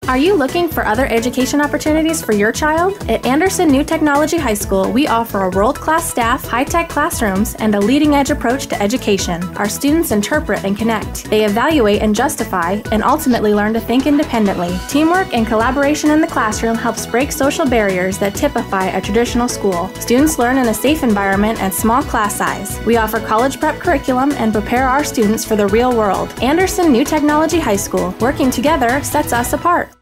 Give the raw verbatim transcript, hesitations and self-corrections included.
Are you looking for other education opportunities for your child? At Anderson New Technology High School, we offer a world-class staff, high-tech classrooms, and a leading-edge approach to education. Our students interpret and connect. They evaluate and justify, and ultimately learn to think independently. Teamwork and collaboration in the classroom helps break social barriers that typify a traditional school. Students learn in a safe environment and small class size. We offer college prep curriculum and prepare our students for the real world. Anderson New Technology High School. Working together sets us apart.